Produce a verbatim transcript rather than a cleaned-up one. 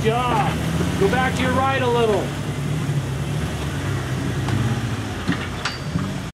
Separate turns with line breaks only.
job. Go back to your right a little.